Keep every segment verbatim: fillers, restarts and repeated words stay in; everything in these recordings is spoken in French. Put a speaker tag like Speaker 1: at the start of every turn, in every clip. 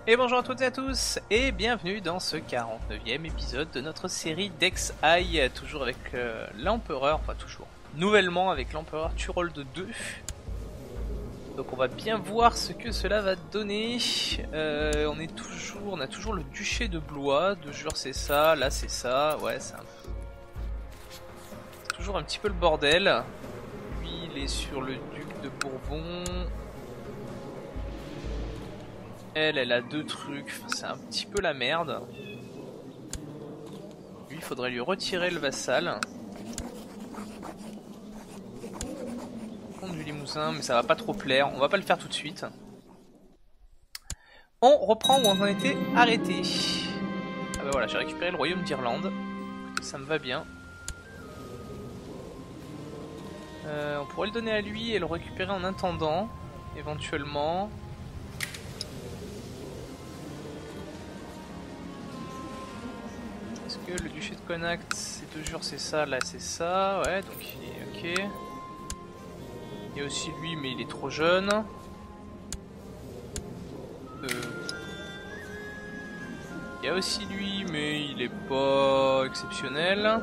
Speaker 1: Et bonjour à toutes et à tous, et bienvenue dans ce quarante-neuvième épisode de notre série Dexhigh, toujours avec euh, l'empereur, enfin toujours, nouvellement avec l'empereur Turold deux. Donc on va bien voir ce que cela va donner. Euh, on est toujours, on a toujours le duché de Blois, de jure c'est ça, là c'est ça, ouais c'est un peu... toujours un petit peu le bordel. Lui il est sur le duc de Bourbon. Elle, elle a deux trucs, enfin, c'est un petit peu la merde. Lui, il faudrait lui retirer le vassal. Comte du Limousin, mais ça va pas trop plaire. On va pas le faire tout de suite. On reprend où on en était arrêté. Ah bah voilà, j'ai récupéré le royaume d'Irlande. Ça me va bien. Euh, on pourrait le donner à lui et le récupérer en intendant, éventuellement. Est-ce que le duché de Connacht, c'est deux jours, c'est ça, là c'est ça, ouais, donc il est ok. Il y a aussi lui, mais il est trop jeune. Euh... Il y a aussi lui, mais il est pas exceptionnel.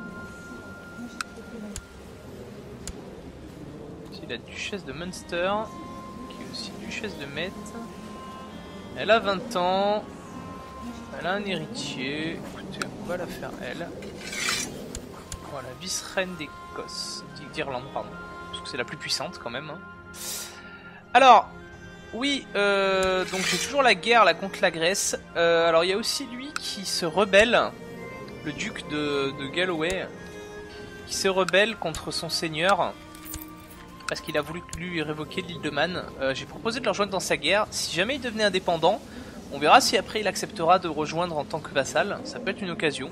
Speaker 1: Ici la duchesse de Munster, qui est aussi duchesse de Metz. Elle a vingt ans. Elle a un héritier. Écoutez, on va la faire elle. Voilà, vice-reine d'Écosse, d'Irlande, pardon. Parce que c'est la plus puissante quand même. Hein. Alors, oui, euh, donc j'ai toujours la guerre là contre la Grèce. Euh, alors il y a aussi lui qui se rebelle, le duc de, de Galloway, qui se rebelle contre son seigneur. Parce qu'il a voulu lui révoquer l'île de Man. Euh, j'ai proposé de le rejoindre dans sa guerre. Si jamais il devenait indépendant, on verra si après il acceptera de rejoindre en tant que vassal, ça peut être une occasion.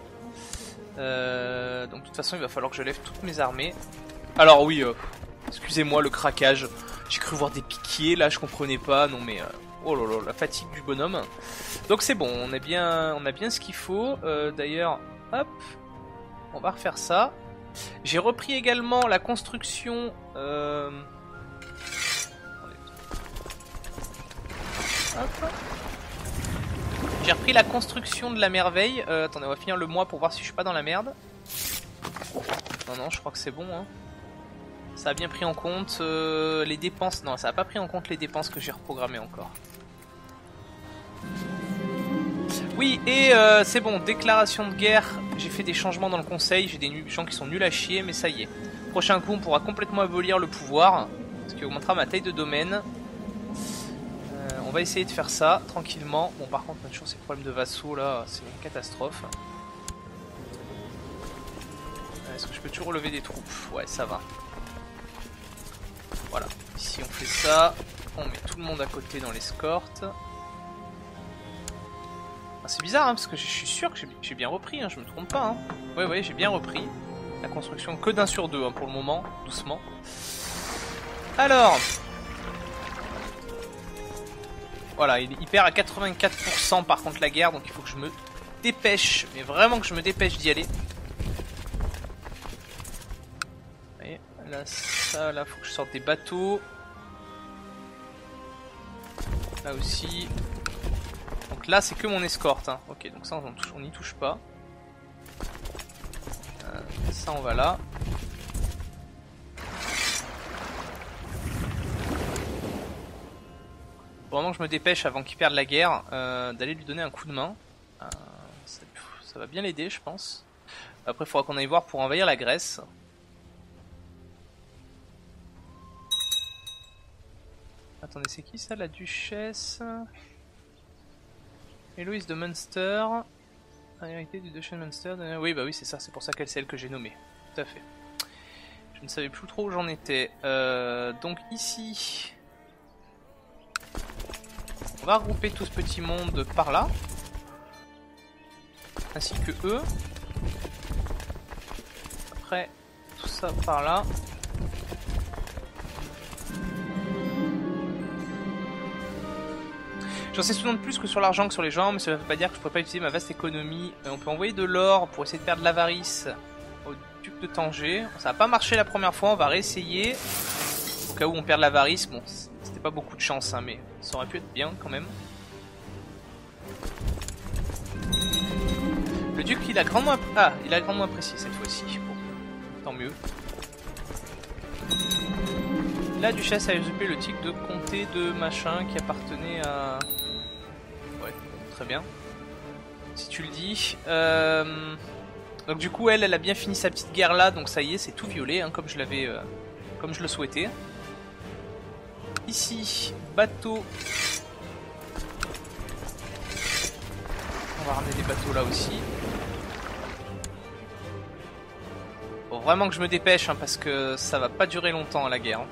Speaker 1: Euh, donc de toute façon il va falloir que je lève toutes mes armées. Alors oui, euh, excusez-moi le craquage, j'ai cru voir des piquiers là, je comprenais pas, non mais... Euh, oh là là, la fatigue du bonhomme. Donc c'est bon, on a bien, on a bien ce qu'il faut. Euh, D'ailleurs, hop, on va refaire ça. J'ai repris également la construction... Euh... Hop. J'ai repris la construction de la merveille. Euh, attendez, on va finir le mois pour voir si je suis pas dans la merde. Non, non, je crois que c'est bon. Hein. Ça a bien pris en compte euh, les dépenses. Non, ça a pas pris en compte les dépenses que j'ai reprogrammées encore. Oui, et euh, c'est bon, déclaration de guerre. J'ai fait des changements dans le conseil. J'ai des gens qui sont nuls à chier, mais ça y est. Prochain coup, on pourra complètement abolir le pouvoir. Ce qui augmentera ma taille de domaine. On va essayer de faire ça tranquillement. Bon, par contre, on a toujours ces problèmes de vassaux là, c'est une catastrophe. Est-ce que je peux toujours relever des troupes? Ouais, ça va. Voilà. Ici, on fait ça. On met tout le monde à côté dans l'escorte. Ah, c'est bizarre, hein, parce que je suis sûr que j'ai bien repris, hein, je me trompe pas. Hein. Ouais, ouais, j'ai bien repris. La construction que d'un sur deux hein, pour le moment, doucement. Alors. Voilà, il perd à quatre-vingt-quatre pour cent par contre la guerre, donc il faut que je me dépêche, mais vraiment que je me dépêche d'y aller. Vous voyez, là, ça, là, faut que je sorte des bateaux. Là aussi. Donc là, c'est que mon escorte. Hein. Ok, donc ça, on n'y touche pas. Euh, ça, on va là. Vraiment que je me dépêche avant qu'il perde la guerre, euh, d'aller lui donner un coup de main. Euh, ça, ça va bien l'aider, je pense. Après, il faudra qu'on aille voir pour envahir la Grèce. Attendez, c'est qui ça, la duchesse Héloïse de Munster. Hérité du duché de Munster. De... Oui, bah oui, c'est ça, c'est pour ça qu'elle c'est elle que j'ai nommée. Tout à fait. Je ne savais plus trop où j'en étais. Euh, donc ici... On va regrouper tout ce petit monde par là, ainsi que eux. Après, tout ça par là. J'en sais souvent de plus que sur l'argent que sur les gens, mais cela ne veut pas dire que je ne pourrais pas utiliser ma vaste économie. Euh, on peut envoyer de l'or pour essayer de perdre l'avarice au duc de Tanger. Ça n'a pas marché la première fois, on va réessayer. Au cas où on perd l'avarice, bon, c'était pas beaucoup de chance, hein, mais ça aurait pu être bien quand même. Le duc, il a grandement apprécié. Ah, il a grandement apprécié cette fois-ci. Bon, tant mieux. La duchesse a usurpé le titre de comté de machin qui appartenait à... Ouais, très bien. Si tu le dis. Euh... Donc du coup, elle, elle a bien fini sa petite guerre là, donc ça y est, c'est tout violet, hein, comme je l'avais, euh... comme je le souhaitais. Ici, bateau. On va ramener des bateaux là aussi. Faut vraiment que je me dépêche, hein, parce que ça va pas durer longtemps la guerre.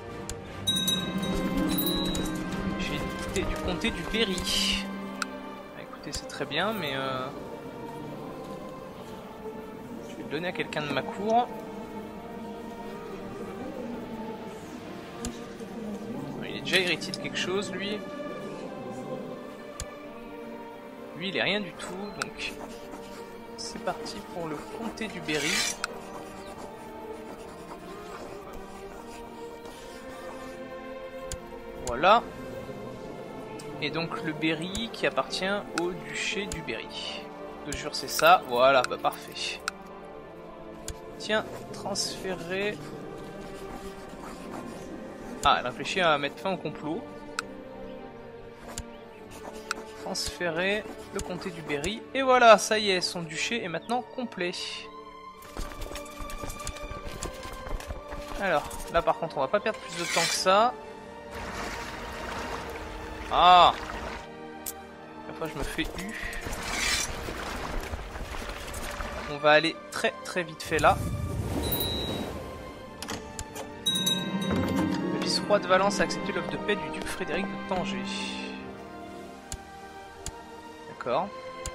Speaker 1: J'ai été du comté du Berry. Bah, écoutez, c'est très bien, mais euh... je vais le donner à quelqu'un de ma cour. Il est déjà héritier de quelque chose, lui. Lui, il est rien du tout, donc c'est parti pour le comté du Berry. Voilà. Et donc le Berry qui appartient au duché du Berry. Je jure, c'est ça. Voilà, bah parfait. Tiens, transférer. Ah, elle réfléchit à mettre fin au complot. Transférer le comté du Berry. Et voilà, ça y est, son duché est maintenant complet. Alors, là par contre, on va pas perdre plus de temps que ça. Ah! La fois je me fais U. On va aller très très vite fait là. Le vice-roi de Valence a accepté l'offre de paix du duc Frédéric de Tanger. D'accord.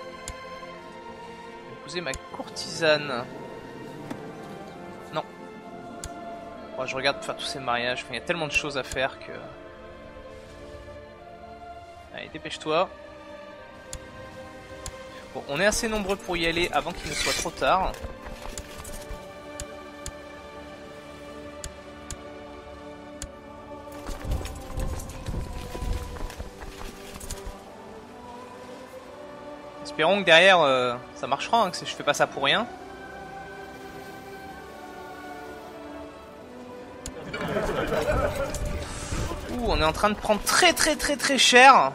Speaker 1: Épouser ma courtisane. Non. Bon, je regarde pour faire tous ces mariages. Il y a tellement de choses à faire que... Allez, dépêche-toi. Bon, on est assez nombreux pour y aller avant qu'il ne soit trop tard. Espérons que derrière euh, ça marchera, hein, que je fais pas ça pour rien. Ouh, on est en train de prendre très très très très cher.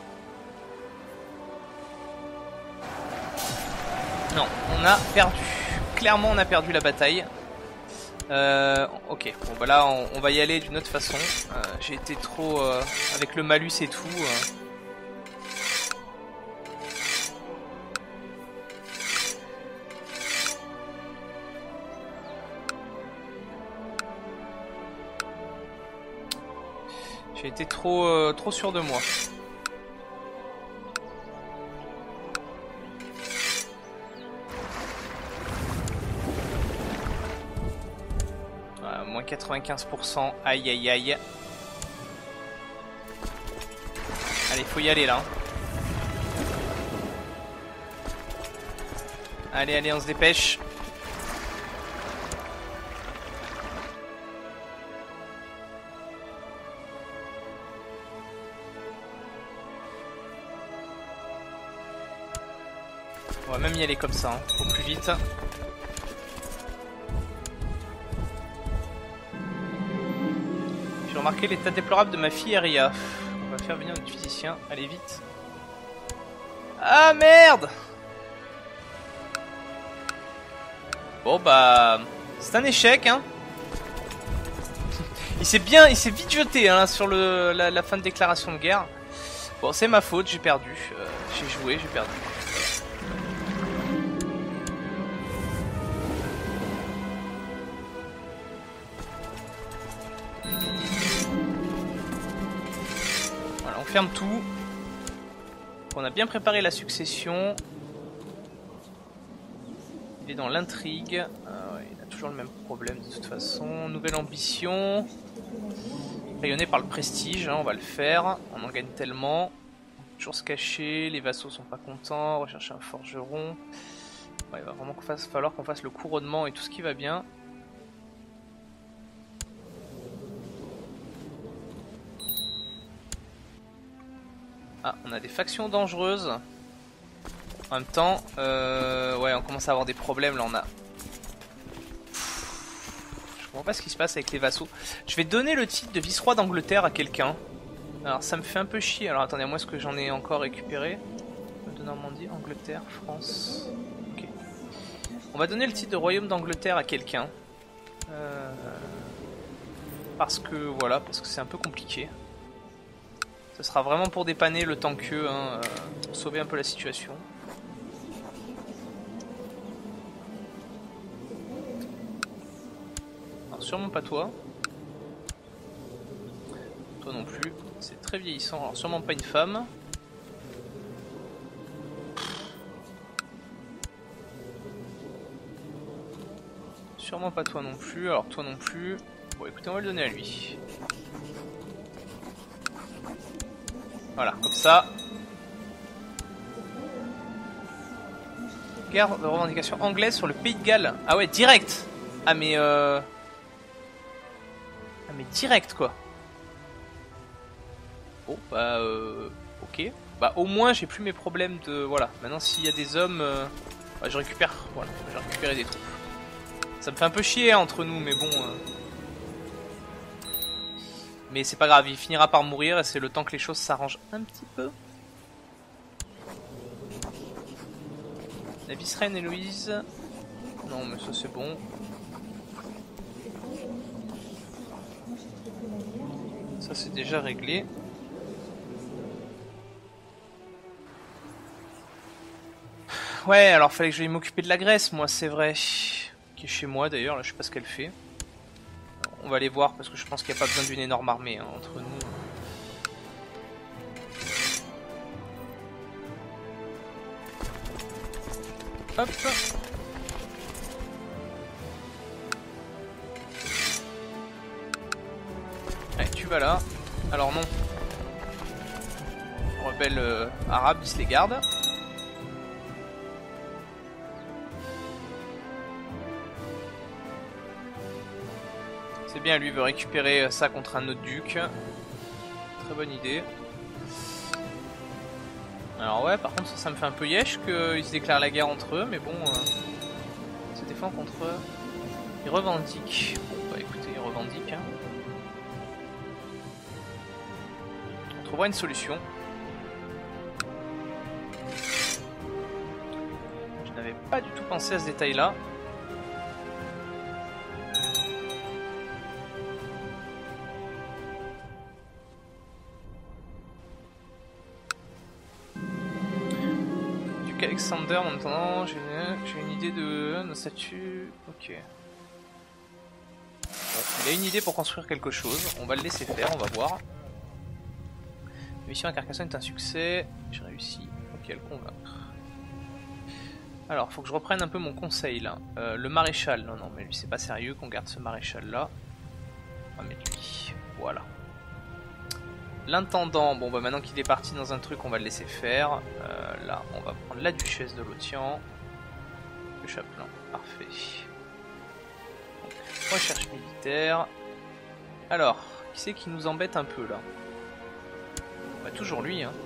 Speaker 1: Non, on a perdu. Clairement, on a perdu la bataille. Euh, ok, bon bah là, on, on va y aller d'une autre façon. Euh, J'ai été trop euh, avec le malus et tout. Euh. J'ai été trop euh, trop sûr de moi. Voilà, moins quatre-vingt-quinze pour cent. Aïe aïe aïe. Allez, faut y aller là. Allez, allez, on se dépêche. On va même y aller comme ça, hein. Faut plus vite. J'ai remarqué l'état déplorable de ma fille Aria. On va faire venir notre physicien. Allez vite. Ah merde! Bon bah... c'est un échec, hein. Il s'est bien... il s'est vite jeté, hein, sur le, la, la fin de déclaration de guerre. Bon, c'est ma faute, j'ai perdu. Euh, j'ai joué, j'ai perdu. Voilà, on ferme tout. On a bien préparé la succession. Il est dans l'intrigue. Ah ouais, il a toujours le même problème de toute façon. Nouvelle ambition. Rayonné par le prestige, hein, on va le faire. On en gagne tellement. Toujours se cacher, les vassaux sont pas contents. Rechercher un forgeron. Ouais, il va vraiment qu'on fasse, falloir qu'on fasse le couronnement et tout ce qui va bien. Ah, on a des factions dangereuses. En même temps, euh, ouais, on commence à avoir des problèmes là. On a. Je comprends pas ce qui se passe avec les vassaux. Je vais donner le titre de vice-roi d'Angleterre à quelqu'un. Alors ça me fait un peu chier. Alors attendez, moi est-ce que j'en ai encore récupéré? De Normandie, Angleterre, France. Ok. On va donner le titre de royaume d'Angleterre à quelqu'un. Euh... Parce que voilà, parce que c'est un peu compliqué. Ce sera vraiment pour dépanner le temps que, hein, euh, pour sauver un peu la situation. Alors sûrement pas toi. Toi non plus. C'est très vieillissant. Alors sûrement pas une femme. Sûrement pas toi non plus. Alors toi non plus. Bon écoutez, on va le donner à lui. Voilà, comme ça. Guerre de revendication anglaise sur le pays de Galles. Ah ouais, direct. Ah mais euh... Ah mais direct quoi. Bon bah euh... ok. Bah au moins j'ai plus mes problèmes de... Voilà, maintenant s'il y a des hommes... Euh... Bah, je récupère... Voilà, j'ai récupéré des troupes. Ça me fait un peu chier hein, entre nous mais bon... Euh... Mais c'est pas grave, il finira par mourir et c'est le temps que les choses s'arrangent un petit peu. La vice-reine Héloïse. Non mais ça c'est bon. Ça c'est déjà réglé. Ouais, alors fallait que je vais m'occuper de la Grèce, moi c'est vrai. Qui est chez moi d'ailleurs, là je sais pas ce qu'elle fait. On va aller voir parce que je pense qu'il n'y a pas besoin d'une énorme armée hein, entre nous. Hop. Allez, tu vas là. Alors non. Rebelle euh, arabe, ils se les gardent. C'est bien, lui veut récupérer ça contre un autre duc. Très bonne idée. Alors ouais, par contre ça, ça me fait un peu yesh qu'ils se déclarent la guerre entre eux, mais bon, euh, se défend contre eux. Ils revendiquent. Bon bah écoutez, ils revendiquent. Hein. On trouvera une solution. Je n'avais pas du tout pensé à ce détail-là. Alexander, en attendant, j'ai une idée de nos statues. Ok. Bon, il a une idée pour construire quelque chose. On va le laisser faire, on va voir. La mission à Carcassonne est un succès. J'ai réussi. Ok, à le convaincre. Alors, faut que je reprenne un peu mon conseil là. Euh, le maréchal. Non, non, mais lui, c'est pas sérieux qu'on garde ce maréchal là. On va mettre lui. Voilà. L'intendant, bon bah maintenant qu'il est parti dans un truc, on va le laisser faire. Euh, là, on va prendre la duchesse de Lothian. Le chapelain, parfait. Donc, recherche militaire. Alors, qui c'est qui nous embête un peu là? Bah toujours lui, hein.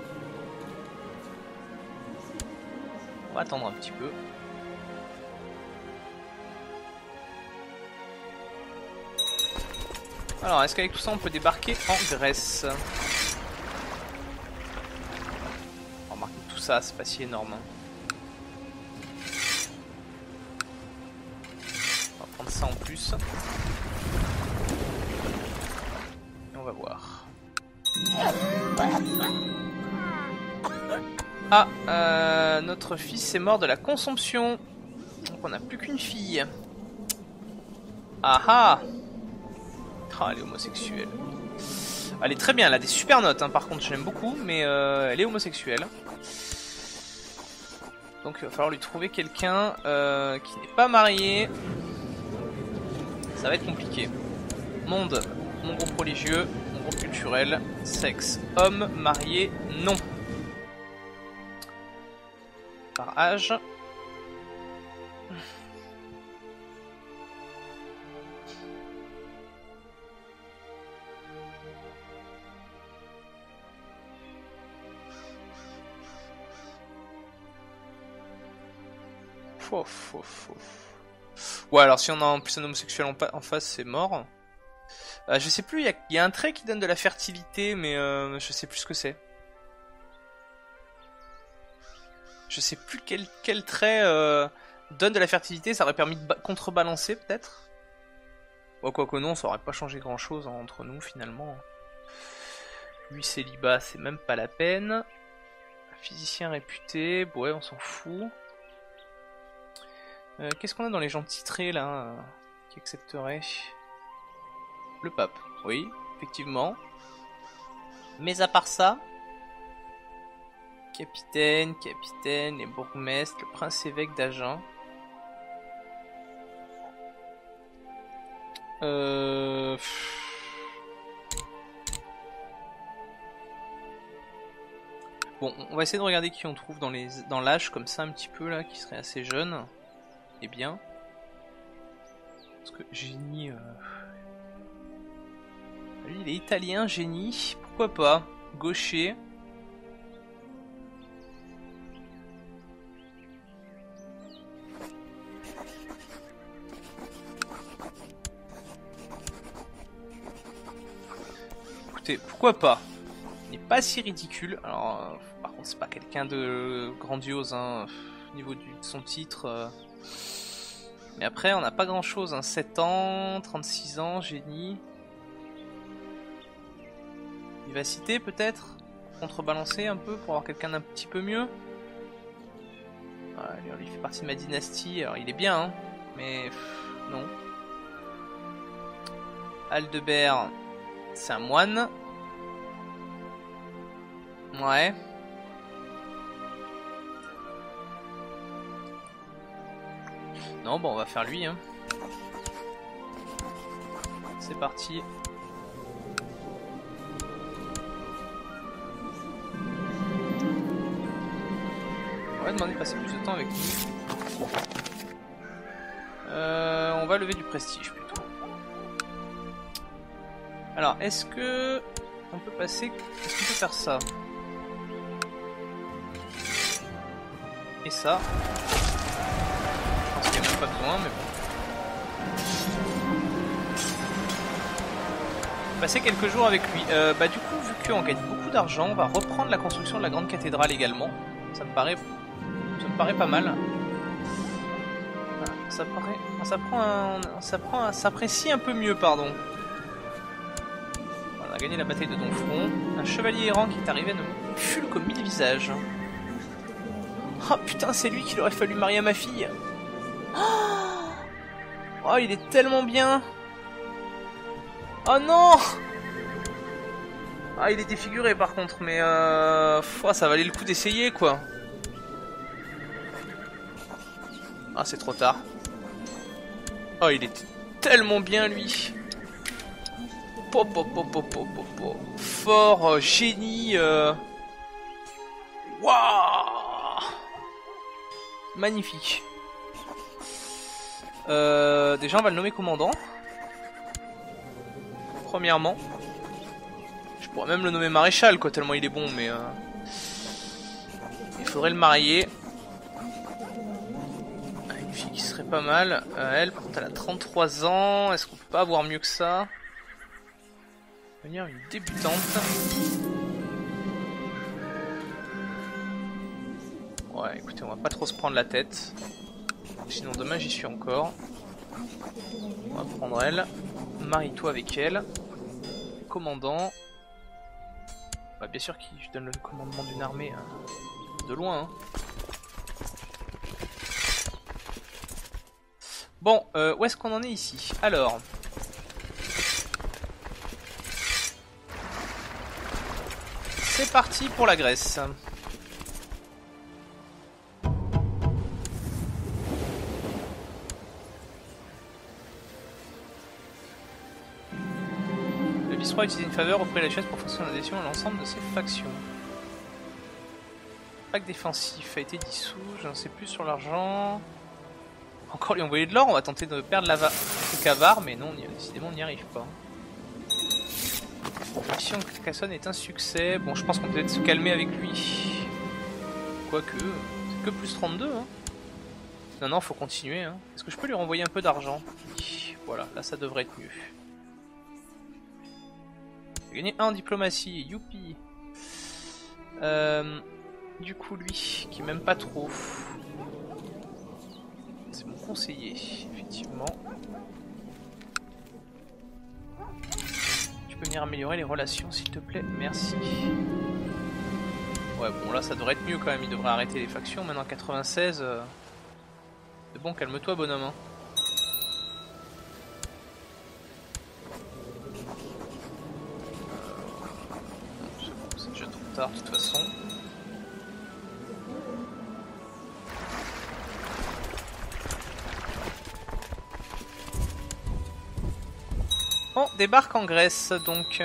Speaker 1: On va attendre un petit peu. Alors, est-ce qu'avec tout ça, on peut débarquer en Grèce? Remarquez, tout ça, c'est pas si énorme. Hein. On va prendre ça en plus. Et on va voir. Ah, euh, notre fils est mort de la consomption. Donc on n'a plus qu'une fille. Ah ah! Ah, elle est homosexuelle. Elle est très bien, elle a des super notes, hein. Par contre je l'aime beaucoup, mais euh, elle est homosexuelle. Donc il va falloir lui trouver quelqu'un euh, qui n'est pas marié. Ça va être compliqué. Monde, mon groupe religieux, mon groupe culturel, sexe, homme, marié, non. Par âge. Fouf, fouf, fouf. Ouais, alors si on a en plus un homosexuel en, en face, c'est mort. Euh, je sais plus, il y, y a un trait qui donne de la fertilité, mais euh, je sais plus ce que c'est. Je sais plus quel, quel trait euh, donne de la fertilité, ça aurait permis de contrebalancer peut-être. Ouais, quoi que non, ça aurait pas changé grand chose hein, entre nous finalement. Lui célibat, c'est même pas la peine. Physicien réputé, bon, ouais on s'en fout. Euh, Qu'est-ce qu'on a dans les gens titrés là euh, qui accepteraient? Le pape, oui, effectivement. Mais à part ça, capitaine, capitaine, les bourgmestres, le prince évêque d'Agen. Euh... Bon, on va essayer de regarder qui on trouve dans les dans l'âge comme ça un petit peu là, qui serait assez jeune. Et bien. Parce que génie... Euh... Lui il est italien, génie. Pourquoi pas? Gaucher. Écoutez, pourquoi pas? Il n'est pas si ridicule. Alors, euh, par contre, c'est pas quelqu'un de grandiose hein, au niveau du, de son titre. Euh... Mais après, on n'a pas grand chose. Hein. sept ans, trente-six ans, génie. Vivacité peut-être? Contrebalancer un peu pour avoir quelqu'un d'un petit peu mieux. Ah, lui, il fait partie de ma dynastie. Alors, il est bien, hein, mais pff, non. Aldebert, c'est un moine. Ouais. Non, bon, on va faire lui. Hein. C'est parti. On va demander de passer plus de temps avec lui. Euh, on va lever du prestige plutôt. Alors, est-ce que on peut passer... Est-ce qu'on peut faire ça? Et ça. Je pense qu'il n'y a même pas besoin, mais bon. Passer quelques jours avec lui. Euh, bah du coup, vu qu'on gagne beaucoup d'argent, on va reprendre la construction de la grande cathédrale également. Ça me paraît, ça me paraît pas mal. Voilà, ça paraît, ça prend, un, ça prend, un, ça s'apprécie un peu mieux, pardon. Voilà, on a gagné la bataille de Domfront. Un chevalier errant qui est arrivé à nous fule comme mille visages. Oh putain, c'est lui qu'il aurait fallu marier à ma fille. Oh, il est tellement bien. Oh non. Ah, il est défiguré par contre, mais euh... oh, ça valait le coup d'essayer quoi. Ah, c'est trop tard. Oh, il était tellement bien lui. Po, po, po, po, po, po, po. Fort, euh, génie. Euh... Waouh. Magnifique. Euh, déjà, on va le nommer commandant. Premièrement. Je pourrais même le nommer maréchal, quoi, tellement il est bon, mais... Euh... Il faudrait le marier. Une fille qui serait pas mal. Euh, elle, par contre, elle a trente-trois ans. Est-ce qu'on peut pas avoir mieux que ça? Venir une débutante. Ouais, écoutez, on va pas trop se prendre la tête. Sinon demain j'y suis encore. On va prendre elle. Marie-toi avec elle. Commandant. Bah, bien sûr qu'il donne le commandement d'une armée hein, de loin. Hein. Bon, euh, où est-ce qu'on en est ici? Alors. C'est parti pour la Grèce. Le vice-roi a utilisé une faveur auprès de la chaise pour forcer son adhésion à l'ensemble de ses factions. Pacte défensif a été dissous, je n'en sais plus sur l'argent. Encore lui envoyer de l'or, on va tenter de perdre la le cavard, mais non, décidément on n'y arrive pas. La mission de Carcassonne est un succès. Bon, je pense qu'on peut peut-être se calmer avec lui. Quoique, c'est que plus trente-deux. Hein. Non, non, faut continuer. Hein. Est-ce que je peux lui renvoyer un peu d'argent? Voilà, là ça devrait être mieux. J'ai gagné un en diplomatie, youpi. Euh, du coup, lui, qui m'aime pas trop. C'est mon conseiller, effectivement. Tu peux venir améliorer les relations, s'il te plaît? Merci. Ouais, bon, là ça devrait être mieux quand même. Il devrait arrêter les factions. Maintenant, quatre-vingt-seize. Euh... C'est bon, calme-toi, bonhomme. Hein. C'est déjà trop tard de toute façon. On débarque en Grèce donc.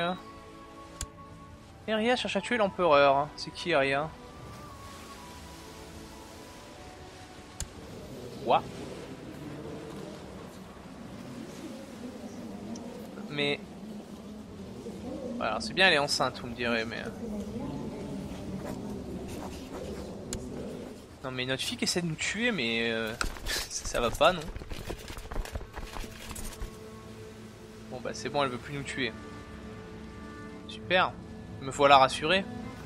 Speaker 1: Eria cherche à tuer l'empereur. C'est qui Eria? Quoi? Mais... Alors c'est bien elle est enceinte vous me direz mais... Non mais notre fille qui essaie de nous tuer mais... Euh... ça, ça va pas non? Bon bah c'est bon elle veut plus nous tuer. Super. Me voilà rassuré.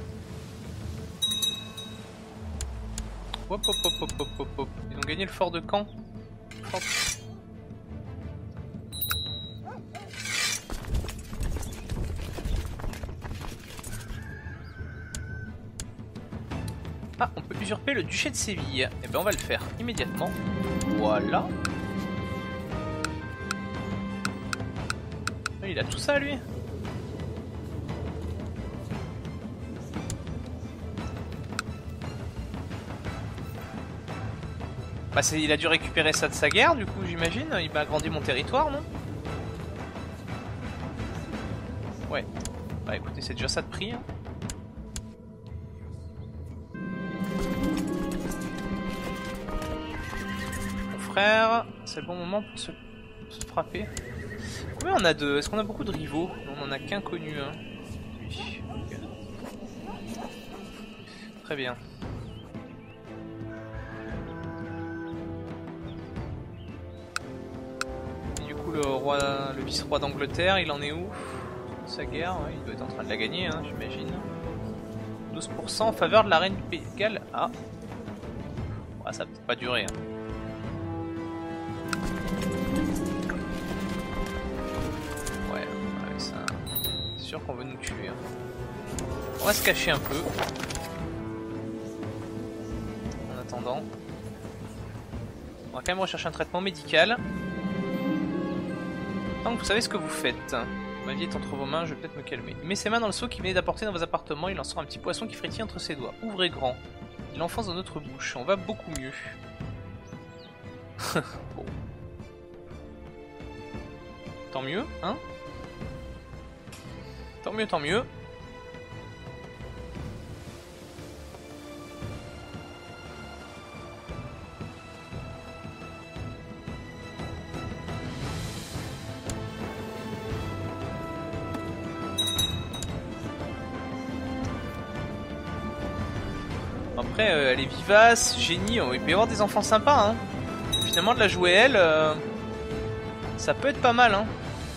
Speaker 1: Hop hop hop hop hop hop hop. Ils ont gagné le fort de Caen. Hop. Ah, on peut usurper le duché de Séville. Eh ben on va le faire immédiatement. Voilà. Il a tout ça lui. Bah il a dû récupérer ça de sa guerre du coup j'imagine. Il m'a agrandi mon territoire non? Ouais. Bah écoutez c'est déjà ça de prix. Hein. Mon frère, c'est le bon moment pour se, se frapper. Combien on a de... Est-ce qu'on a beaucoup de rivaux? Non, on en a qu'un connu. Hein. Oui. Okay. Très bien. Et du coup le roi, le vice-roi d'Angleterre, il en est où? Sa guerre, ouais, il doit être en train de la gagner, hein, j'imagine. douze pour cent en faveur de la reine du Pays de Galles. Ah. Ouais, ça va peut-être pas durer. Hein. C'est sûr qu'on veut nous tuer. Hein. On va se cacher un peu. En attendant. On va quand même rechercher un traitement médical. Tant que vous savez ce que vous faites. Ma vie est entre vos mains, je vais peut-être me calmer. Il met ses mains dans le seau qu'il venait d'apporter dans vos appartements. Il en sort un petit poisson qui frétille entre ses doigts. Ouvrez grand. Il l'enfonce dans notre bouche. On va beaucoup mieux. Bon. Tant mieux, hein? Tant mieux, tant mieux. Après, euh, elle est vivace, génie, il peut y avoir des enfants sympas. Hein. Finalement, de la jouer elle, euh, ça peut être pas mal. Hein.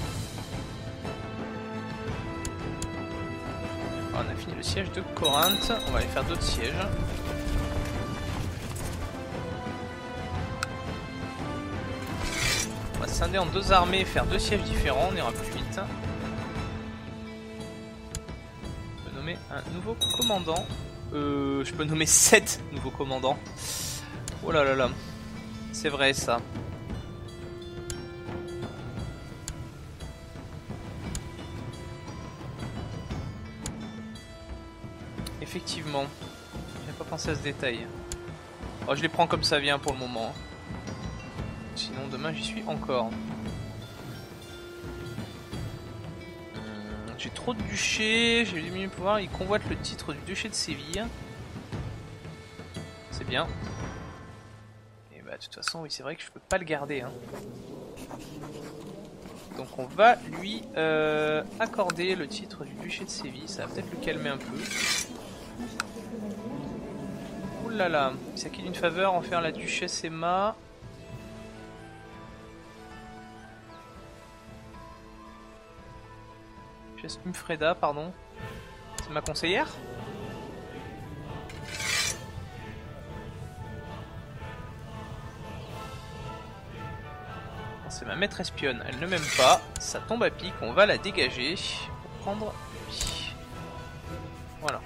Speaker 1: On a fini le siège de Corinthe, on va aller faire d'autres sièges. On va scinder en deux armées et faire deux sièges différents, on ira plus vite. Je peux nommer un nouveau commandant. Euh, je peux nommer sept nouveaux commandants. Oh là là là, c'est vrai ça. Effectivement, j'ai pas pensé à ce détail. Oh, je les prends comme ça vient pour le moment. Sinon demain j'y suis encore. J'ai trop de duchés, j'ai diminué le pouvoir, il convoite le titre du duché de Séville. C'est bien. Et bah de toute façon oui c'est vrai que je peux pas le garder. Hein. Donc on va lui euh, accorder le titre du duché de Séville, ça va peut-être le calmer un peu. là là, c'est acquis d'une faveur envers la duchesse Emma. Duchesse Umfreda, pardon. C'est ma conseillère? C'est ma maître espionne, elle ne m'aime pas, ça tombe à pic, on va la dégager pour prendre lui. Voilà.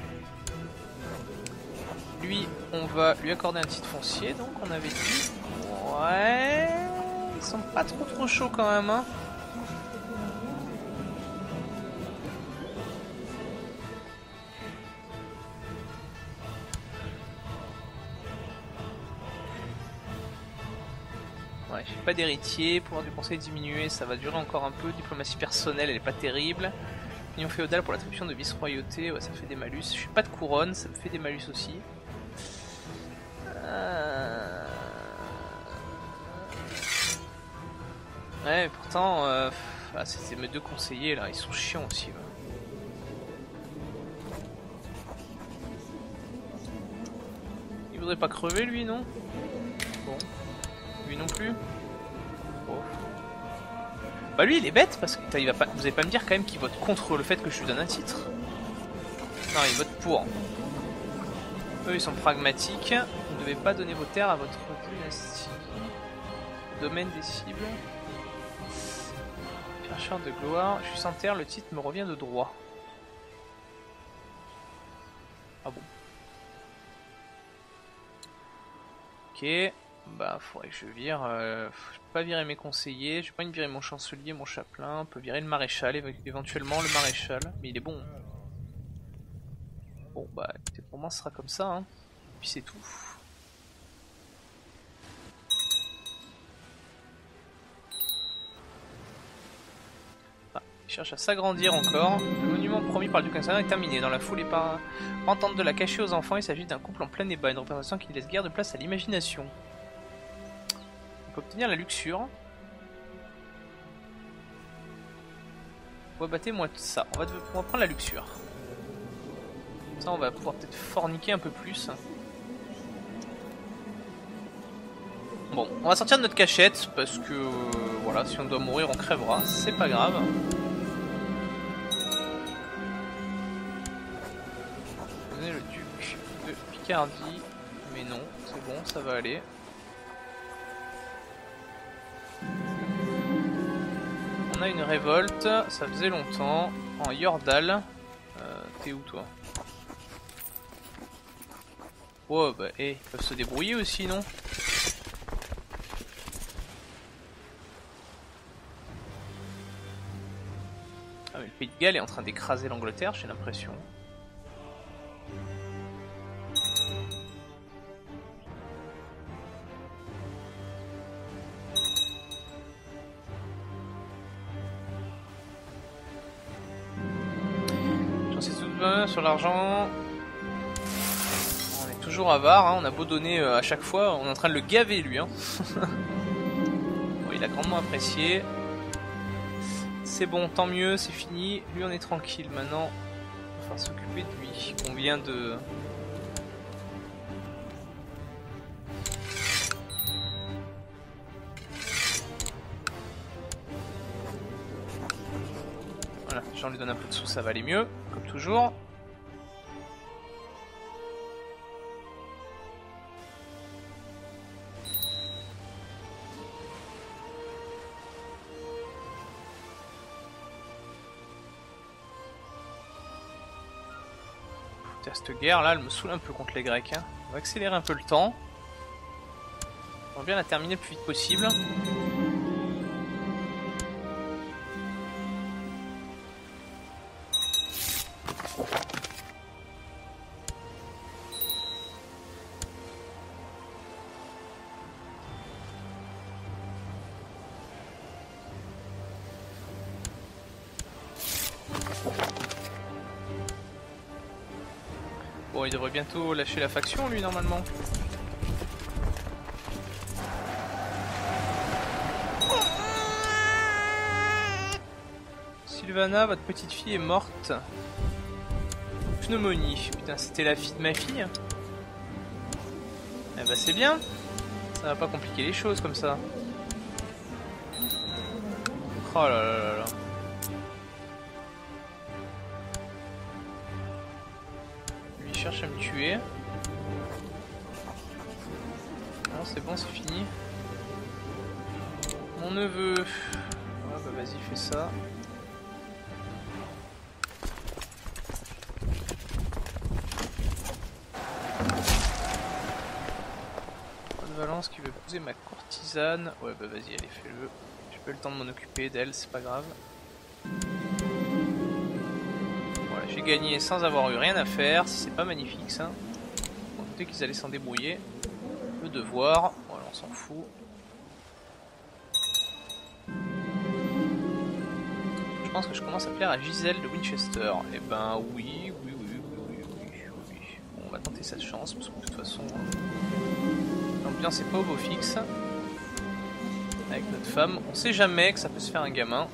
Speaker 1: Lui, on va lui accorder un titre foncier, donc on avait dit. Ouais, ils sont pas trop trop chauds quand même, hein. Ouais, j'ai pas d'héritier, pouvoir du conseil diminué, ça va durer encore un peu. Diplomatie personnelle, elle est pas terrible. Union féodale pour l'attribution de vice-royauté, ouais, ça fait des malus. Je suis pas de couronne, ça me fait des malus aussi. Euh... Ouais, pourtant, euh... ah, c'est mes deux conseillers là, ils sont chiants aussi. Là. Il voudrait pas crever lui, non? Bon. Lui non plus. Bon. Bah lui il est bête parce que il va pas... vous allez pas me dire quand même qu'il vote contre le fait que je lui donne un titre. Non, il vote pour. Eux ils sont pragmatiques. Vous ne devez pas donner vos terres à votre dynastie. Domaine des cibles. Chercheur de gloire. Je suis sans terre, le titre me revient de droit. Ah bon. Ok. Bah faudrait que je vire. Euh, je peux pas virer mes conseillers. Je peux pas virer mon chancelier, mon chapelain. On peut virer le maréchal, éventuellement le maréchal. Mais il est bon. Bon bah écoutez, pour moi ce sera comme ça. Hein. Et puis c'est tout. Ah, il cherche à s'agrandir encore. Le monument promis par le duc est terminé. Dans la foule et par entente de la cacher aux enfants, il s'agit d'un couple en plein ébat. Une représentation qui laisse guère de place à l'imagination. Obtenir la luxure. On va battre moins ça. On va, on va prendre la luxure. Ça, on va pouvoir peut-être forniquer un peu plus. Bon, on va sortir de notre cachette parce que euh, voilà, si on doit mourir, on crèvera. C'est pas grave. Donner le duc de Picardie, mais non, c'est bon, ça va aller. On a une révolte, ça faisait longtemps, en Yordal. Euh, T'es où toi? Oh bah eh, ils peuvent se débrouiller aussi non? Ah mais le Pays de Galles est en train d'écraser l'Angleterre, j'ai l'impression. Sur l'argent, on est toujours avare, hein. On a beau donner euh, à chaque fois, on est en train de le gaver lui. Hein. Bon, il a grandement apprécié. C'est bon, tant mieux, c'est fini. Lui on est tranquille maintenant. On va s'occuper de lui. On vient de... Voilà, j'en lui donne un peu de sous, ça va aller mieux, comme toujours. Cette guerre là, elle me saoule un peu contre les Grecs. Hein. On va accélérer un peu le temps. On va bien la terminer le plus vite possible. Bon, il devrait bientôt lâcher la faction, lui, normalement. Sylvana, votre petite fille est morte. Pneumonie. Putain, c'était la fille de ma fille. Eh bah c'est bien. Ça va pas compliquer les choses comme ça. Oh là là là là. Lui il cherche à me tuer. Non c'est bon, c'est fini. Mon neveu. Ouais bah vas-y fais ça. Valence qui veut épouser ma courtisane. Ouais bah vas-y allez fais-le. J'ai pas eu le temps de m'en occuper d'elle, c'est pas grave. Voilà, j'ai gagné sans avoir eu rien à faire, c'est pas magnifique ça. On doutait qu'ils allaient s'en débrouiller. Le devoir, voilà on s'en fout. Je pense que je commence à plaire à Gisèle de Winchester. Et ben oui, oui, oui, oui, oui, oui, oui. Bon, on va tenter cette chance parce que de toute façon... L'ambiance est pas au beau fixe. Avec notre femme, on sait jamais que ça peut se faire un gamin.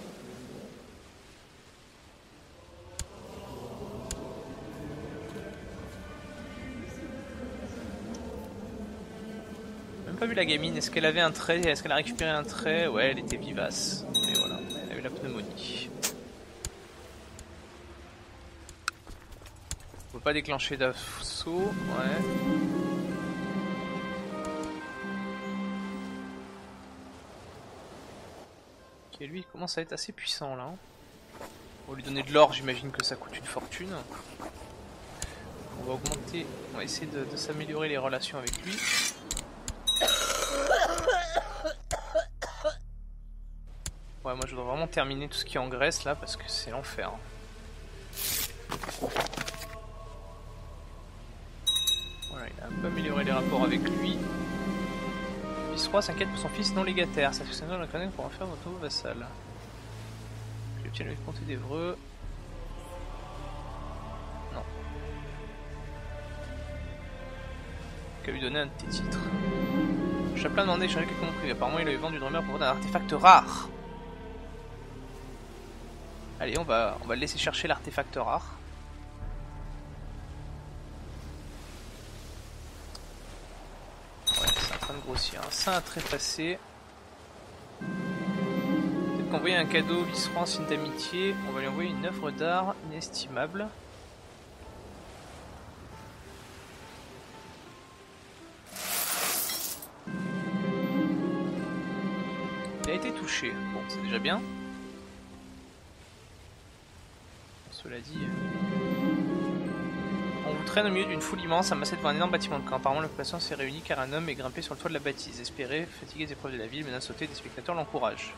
Speaker 1: Même pas vu la gamine, est-ce qu'elle avait un trait? Est-ce qu'elle a récupéré un trait? Ouais, elle était vivace. Mais voilà, elle a eu la pneumonie. On peut pas déclencher d'assaut, ouais. Et lui il commence à être assez puissant là. On va lui donner de l'or, j'imagine que ça coûte une fortune. On va augmenter, on va essayer de, de s'améliorer les relations avec lui. Ouais moi je dois vraiment terminer tout ce qui est en Grèce là parce que c'est l'enfer. Voilà, il a un peu amélioré les rapports avec lui. Vice-roi s'inquiète pour son fils non légataire. Ça fait cinq ans le canal pour en faire votre nouveau vassal. Je obtiens le comté d'Evreux. Non. Qu'à lui donner un de tes titres. Le chapelain demandait d'échanger quelques mots privés. Apparemment il avait vendu une rumeur pour un artefact rare. Allez on va, on va le laisser chercher l'artefact rare. De grossir, ça a trépassé. Peut-être qu'envoyer un cadeau au vice-roi en signe d'amitié, on va lui envoyer une œuvre d'art inestimable. Il a été touché, bon c'est déjà bien. Cela dit... On vous traîne au milieu d'une foule immense, amassée devant un énorme bâtiment de camp. Apparemment, la population s'est réunie car un homme est grimpé sur le toit de la bâtisse. Espéré, fatigué des épreuves de la ville, menace sauter, des spectateurs l'encouragent.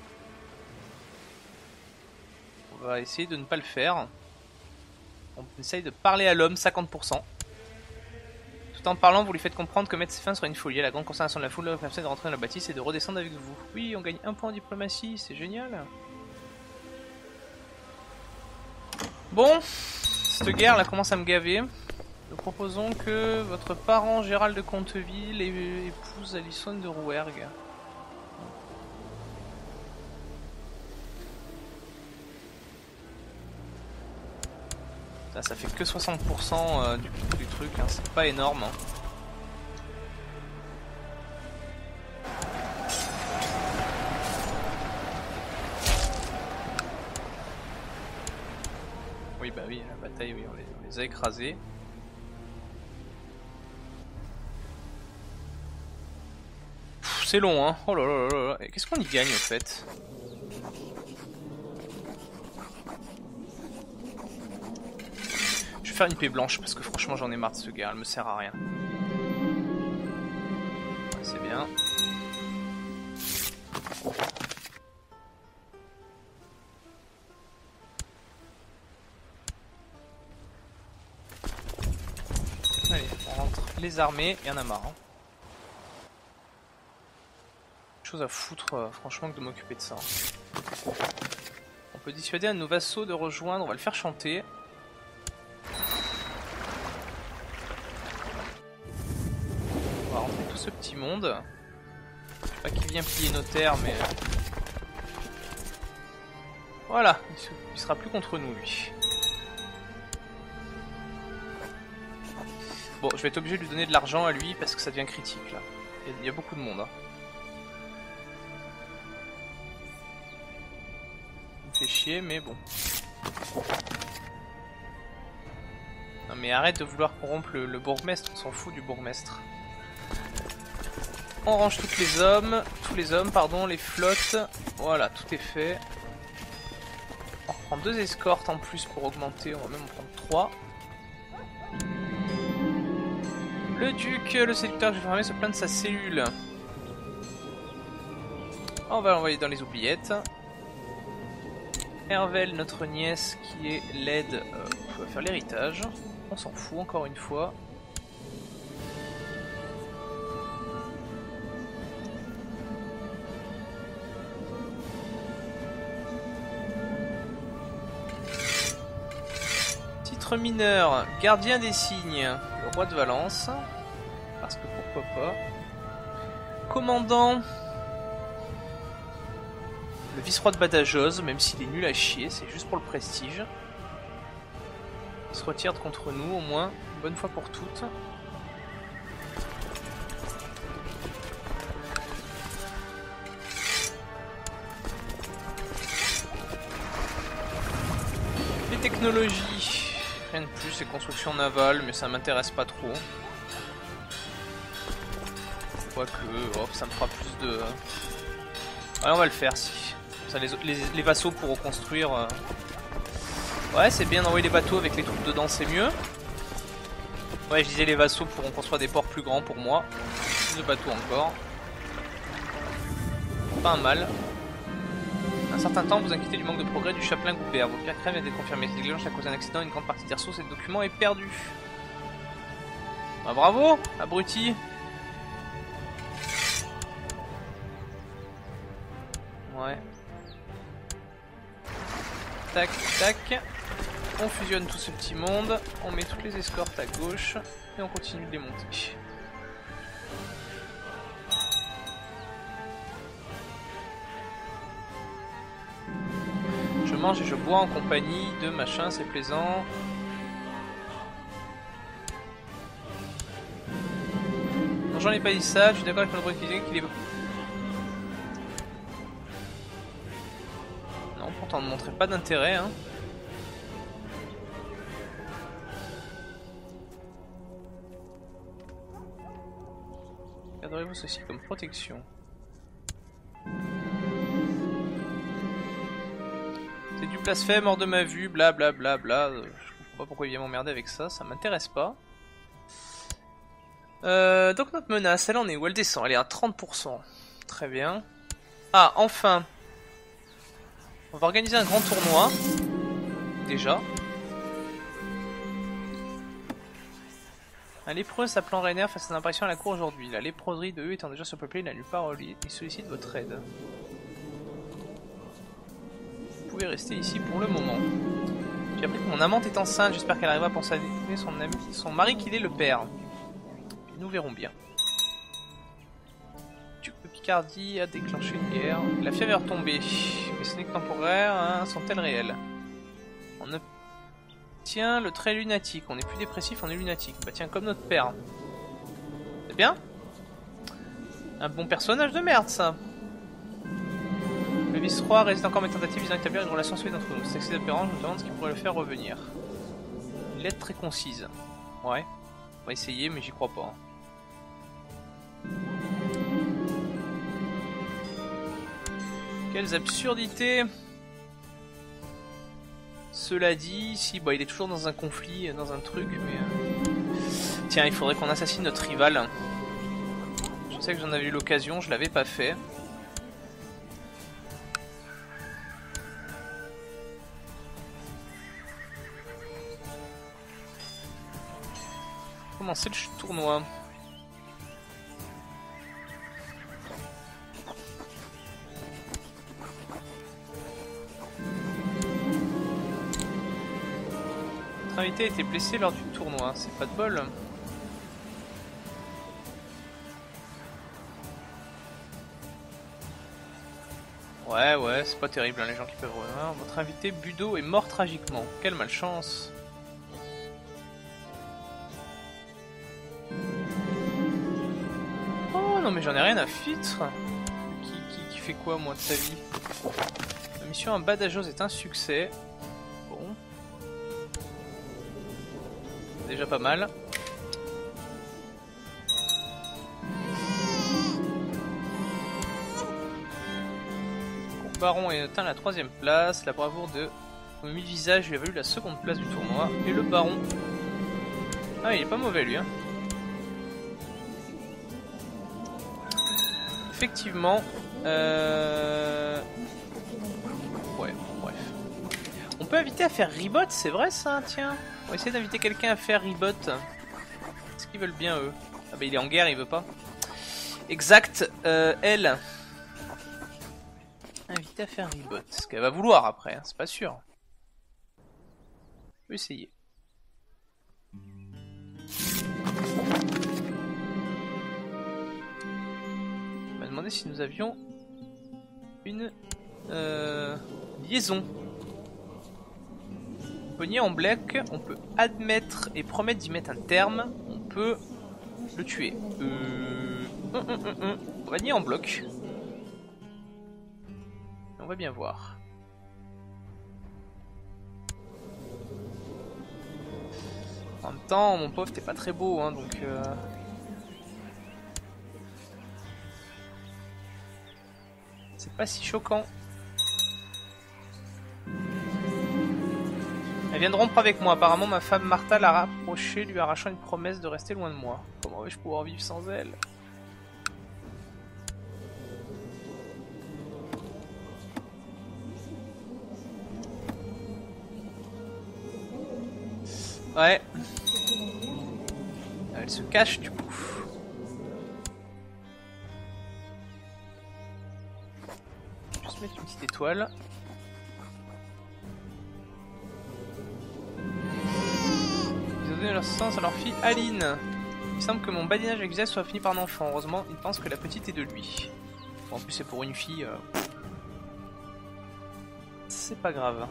Speaker 1: On va essayer de ne pas le faire. On essaye de parler à l'homme, cinquante pour cent. Tout en parlant, vous lui faites comprendre que mettre fin sera une folie. À la grande consternation de la foule, l'homme de rentrer dans la bâtisse et de redescendre avec vous. Oui, on gagne un point en diplomatie, c'est génial. Bon. Cette guerre là commence à me gaver. Nous proposons que votre parent Gérald de Conteville épouse Alison de Rouergue. Ça, ça fait que soixante pour cent du, du truc, hein. C'est pas énorme. Hein. Oui bah oui, la bataille, oui, on les, on les a écrasés. C'est long hein, oh là là là là, qu'est-ce qu'on y gagne en fait? Je vais faire une paix blanche parce que franchement j'en ai marre de ce guerre, elle me sert à rien. Ouais, c'est bien. Allez, on rentre les armées, il y en a marre. Hein. Chose à foutre, euh, franchement, que de m'occuper de ça. On peut dissuader un de nos vassaux de rejoindre, on va le faire chanter. On va rentrer tout ce petit monde. Je sais pas qui vient piller nos terres, mais... Voilà, il sera plus contre nous, lui. Bon, je vais être obligé de lui donner de l'argent à lui parce que ça devient critique là. Il y a beaucoup de monde. Hein. Il me fait chier, mais bon. Non mais arrête de vouloir corrompre le, le bourgmestre, on s'en fout du bourgmestre. On range tous les hommes, tous les hommes, pardon, les flottes. Voilà, tout est fait. On reprend deux escortes en plus pour augmenter, on va même en prendre trois. Le duc, le séducteur que j'ai formé se plaint de sa cellule. On va l'envoyer dans les oubliettes. Hervel, notre nièce qui est laide, euh, va faire l'héritage. On s'en fout encore une fois. Titre mineur, gardien des signes, le roi de Valence. Parce que pourquoi pas. Commandant, le vice-roi de Badajoz, même s'il est nul à chier, c'est juste pour le prestige. Il se retire de contre nous au moins, une bonne fois pour toutes. Les technologies, rien de plus, c'est construction navale, mais ça m'intéresse pas trop. Quoique, oh, ça me fera plus de... Ouais, on va le faire si. Ça, les, les, les vassaux pourront construire... Euh... Ouais, c'est bien d'envoyer les bateaux avec les troupes dedans, c'est mieux. Ouais, je disais les vassaux pourront construire des ports plus grands pour moi. Plus de bateaux encore. Pas un mal. Un certain temps, vous inquiétez du manque de progrès du chapelain Goubert. Vos pires crèmes viennent d'être confirmées. Cette négligence a causé un accident, une grande partie des ressources et de documents est perdue. Bah, bravo, abruti. Ouais. Tac, tac. On fusionne tout ce petit monde, on met toutes les escortes à gauche et on continue de les monter. Je mange et je bois en compagnie de machin, c'est plaisant. Non, j'en ai pas dit ça, je suis d'accord avec le droit utilisé qu'il est... Non, pourtant on ne montrait pas d'intérêt, hein. Garderez-vous ceci comme protection. C'est du blasphème hors de ma vue, bla bla bla bla. Je comprends pas pourquoi il vient m'emmerder avec ça, ça m'intéresse pas. Euh, donc notre menace, elle en est où? Elle descend, elle est à trente pour cent. Très bien. Ah, enfin. On va organiser un grand tournoi. Déjà. Un lépreux s'appelant Rainer fait son apparition à la cour aujourd'hui. La léproserie de eux étant déjà surpeuplée, il n'a nulle part où aller. Il sollicite votre aide. Vous pouvez rester ici pour le moment. J'ai appris que mon amante est enceinte. J'espère qu'elle arrivera pour saluer son ami, son mari qu'il est le père. Et nous verrons bien. Duc de Picardie a déclenché une guerre. La fièvre est tombée. Mais ce n'est que temporaire, hein. Sont-elles réelles? On a... Tiens, le trait lunatique. On est plus dépressif, on est lunatique. Bah tiens, comme notre père. C'est bien? Un bon personnage de merde, ça. Le vice-roi résiste encore mes tentatives visant à établir une relation solide entre nous. C'est excès d'apparence, je me demande ce qui pourrait le faire revenir. Une lettre très concise. Ouais. On va essayer, mais j'y crois pas. Quelles absurdités! Cela dit, si, bah il est toujours dans un conflit, dans un truc, mais... Euh... Tiens, il faudrait qu'on assassine notre rival. Je sais que j'en avais eu l'occasion, je l'avais pas fait. Commencer le tournoi. Notre invité a été blessé lors du tournoi, c'est pas de bol. Ouais, ouais, c'est pas terrible hein, les gens qui peuvent revenir. Votre invité Budo est mort tragiquement. Quelle malchance. non mais j'en ai rien à foutre. Qui, qui, qui fait quoi moi de sa vie? La mission à Badajoz est un succès. Bon. Déjà pas mal. Le baron est atteint la troisième place. La bravoure de mille visages lui a valu la seconde place du tournoi. Et le baron... Ah il est pas mauvais lui hein. Effectivement, euh... ouais, bref. On peut inviter à faire Ribot, c'est vrai ça, tiens. On va essayer d'inviter quelqu'un à faire Ribot. Est-ce qu'ils veulent bien eux? Ah bah il est en guerre, il veut pas. Exact, euh, elle. Inviter à faire Ribot. Ce qu'elle va vouloir après, hein, c'est pas sûr. On peut essayer. Demander si nous avions une euh, liaison. On peut nier en bloc, on peut admettre et promettre d'y mettre un terme, on peut le tuer. Euh... Hum, hum, hum, hum. On va nier en bloc. On va bien voir. En même temps, mon pauvre, t'es pas très beau, hein, donc... Euh... C'est pas si choquant. Elle vient de rompre avec moi. Apparemment, ma femme Martha l'a rapprochée, lui arrachant une promesse de rester loin de moi. Comment vais-je pouvoir vivre sans elle? Ouais. Elle se cache du coup. Mettre une petite étoile. Ils ont donné leur sens à leur fille Aline. Il semble que mon badinage avec Zia soit fini par un enfant. Heureusement, il pense que la petite est de lui. Bon, en plus, c'est pour une fille. Euh... C'est pas grave.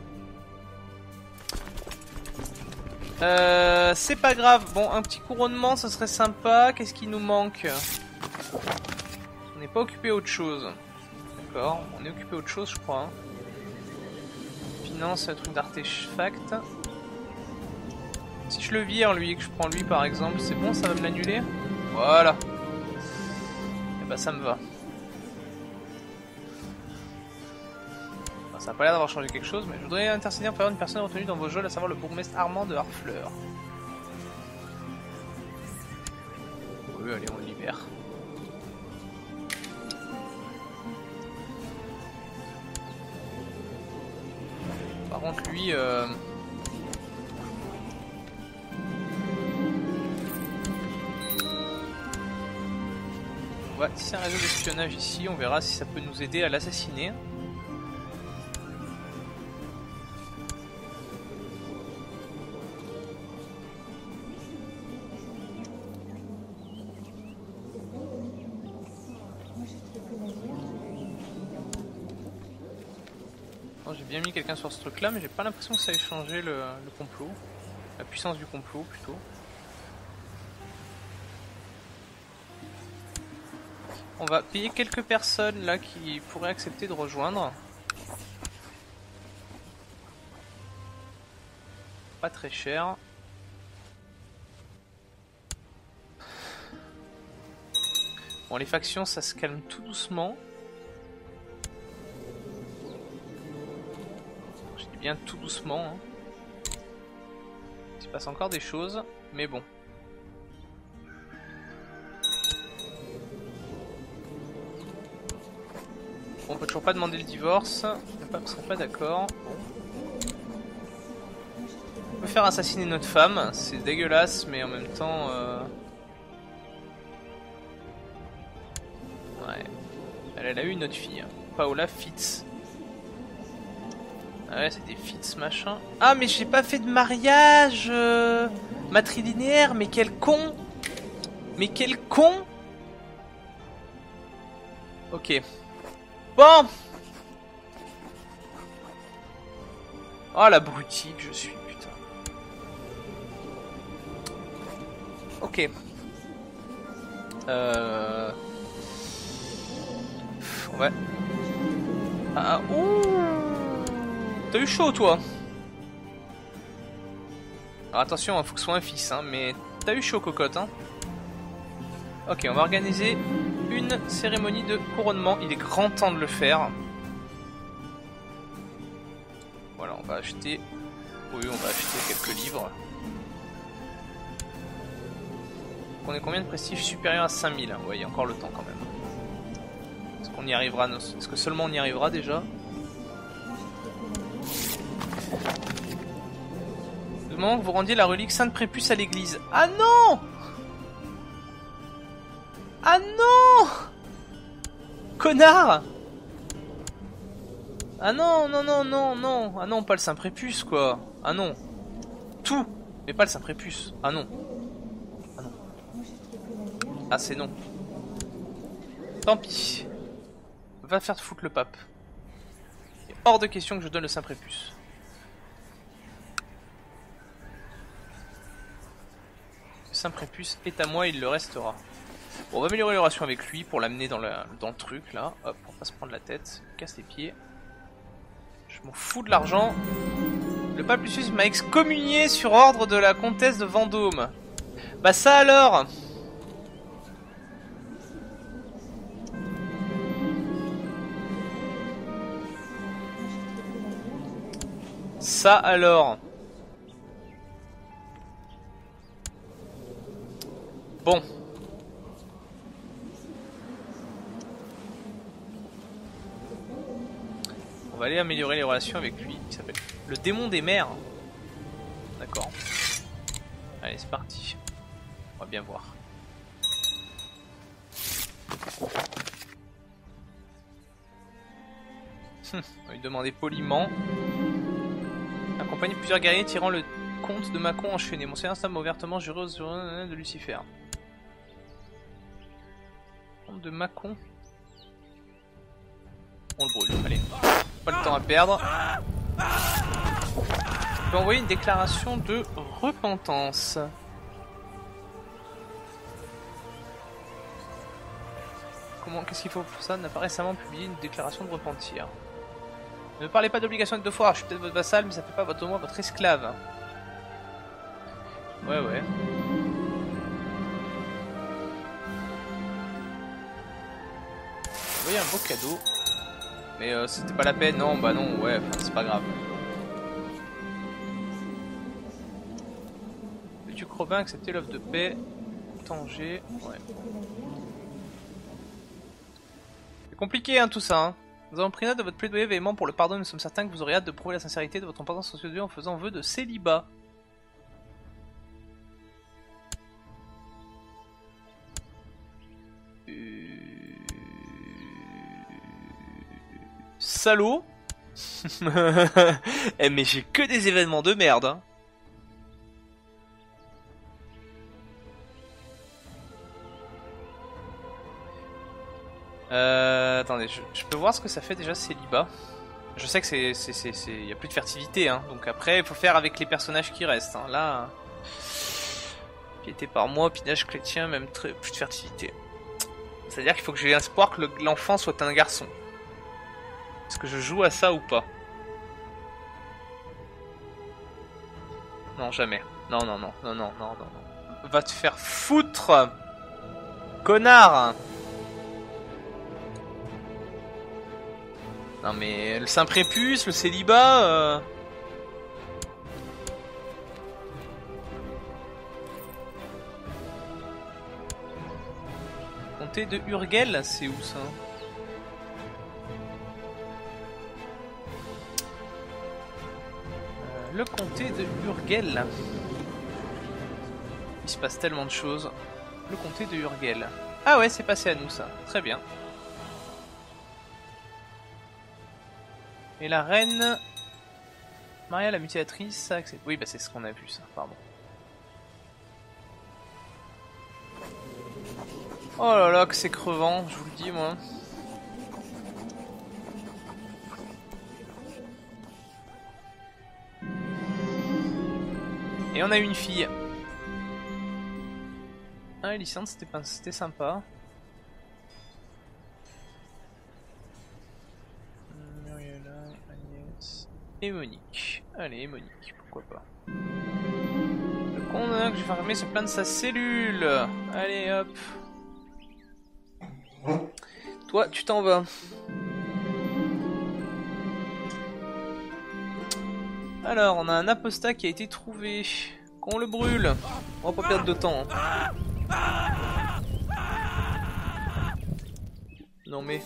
Speaker 1: Euh, c'est pas grave. Bon, un petit couronnement, ça serait sympa. Qu'est-ce qui nous manque? On n'est pas occupé à autre chose. D'accord, on est occupé autre chose je crois. Hein. Finance, un truc d'artefact. Si je le vire lui et que je prends lui par exemple, c'est bon, ça va me l'annuler? Voilà. Et bah ça me va. Enfin, ça a pas l'air d'avoir changé quelque chose, mais je voudrais intercéder en faveur d'une personne retenue dans vos jeux, à savoir le bourgmestre Armand de Harfleur. Oui, allez, on le libère. Par contre lui euh... on va tisser un réseau d'espionnage ici, on verra si ça peut nous aider à l'assassiner. J'ai bien mis quelqu'un sur ce truc là, mais j'ai pas l'impression que ça ait changé le, le complot. La puissance du complot plutôt. On va payer quelques personnes là qui pourraient accepter de rejoindre. Pas très cher. Bon, les factions ça se calme tout doucement. Bien tout doucement. Hein. Il se passe encore des choses, mais bon. Bon, on peut toujours pas demander le divorce. Les papes seront pas d'accord. On peut faire assassiner notre femme, c'est dégueulasse, mais en même temps. Euh... Ouais. Elle, elle a eu une autre fille, hein. Paola Fitz. Ah ouais, c'est des fits machin. Ah, mais j'ai pas fait de mariage euh, matrilinéaire, mais quel con! Mais quel con! Ok. Bon! Oh la brutille que je suis, putain. Ok. Euh... Ouais. Ah, ouh. T'as eu chaud toi. Alors attention, il faut que ce soit un fils, hein, mais t'as eu chaud cocotte. Hein. Ok, on va organiser une cérémonie de couronnement. Il est grand temps de le faire. Voilà, on va acheter... Oui, on va acheter quelques livres. On est combien de prestige supérieur à cinq mille? Ouais, il y a encore le temps quand même. Est-ce qu'on y arrivera? Est-ce que seulement on y arrivera déjà? Le moment que vous rendiez la relique Sainte Prépuce à l'église. Ah non! Ah non! Connard! Ah non, non, non, non, non. Ah non, pas le Saint-Prépuce, quoi. Ah non. Tout, mais pas le Saint-Prépuce. Ah non. Ah non. Ah c'est non. Tant pis. Va faire foutre le pape. Il est hors de question que je donne le Saint-Prépuce. Le Saint-Prépuce est à moi, il le restera. Bon, on va améliorer les relations avec lui pour l'amener dans le, dans le truc, là. Hop, on va pas se prendre la tête. Il casse les pieds. Je m'en fous de l'argent. Le pape Lucius m'a excommunié sur ordre de la comtesse de Vendôme. Bah ça alors. Ça alors. Bon. On va aller améliorer les relations avec lui. Il s'appelle le démon des mers. D'accord. Allez, c'est parti. On va bien voir. On va lui demander poliment. Accompagner plusieurs guerriers tirant le comte de Mâcon enchaîné. Mon seigneur s'est ouvertement juré aux de Lucifer. Comte de Mâcon. On le brûle, allez. Pas le temps à perdre. On peut envoyer une déclaration de repentance. Comment, qu'est-ce qu'il faut pour ça? On n'a pas récemment publié une déclaration de repentir. Ne parlez pas d'obligation de devoir, je suis peut-être votre vassal, mais ça fait pas votre moi votre esclave. Ouais, ouais. Vous voyez un beau cadeau. Mais euh, c'était pas la peine, non, bah non, ouais, enfin, c'est pas grave. Le duc Robin a accepté l'offre de paix. Tanger, ouais. C'est compliqué, hein, tout ça, hein. Nous avons pris note de votre plaidoyer véhément pour le pardon, nous sommes certains que vous aurez hâte de prouver la sincérité de votre importance aux yeux de Dieu en faisant vœu de célibat. Euh... Salaud. Eh mais j'ai que des événements de merde, hein. Euh, attendez, je, je peux voir ce que ça fait déjà célibat. Je sais que c'est, c'est, c'est, c'est, y a plus de fertilité, hein. Donc après, il faut faire avec les personnages qui restent. Hein. Là, piété par moi, pinage chrétien, même très, plus de fertilité. C'est-à-dire qu'il faut que j'ai espoir que le, l'enfant soit un garçon. Est-ce que je joue à ça ou pas? Non, jamais. Non, non, non, non, non, non, non. Va te faire foutre, connard. Non mais le Saint-Prépuce, le célibat... Euh... Comté de Urgel, c'est où ça? euh, Le comté de Urgel. Il se passe tellement de choses. Le comté de Urgel. Ah ouais, c'est passé à nous ça. Très bien. Et la reine Maria la mutilatrice, ça accepte. Oui, bah c'est ce qu'on a vu, ça, pardon. Oh là là, que c'est crevant, je vous le dis, moi. Et on a une fille. Ah, Elysiante, c'était pas... c'était sympa. Muriela, Agnès et Monique. Allez, Monique, pourquoi pas. Le condamné que je vais fermer se plaint de sa cellule. Allez, hop. Toi, tu t'en vas. Alors, on a un apostat qui a été trouvé. Qu'on le brûle. On va pas perdre de temps. Hein. Non mais...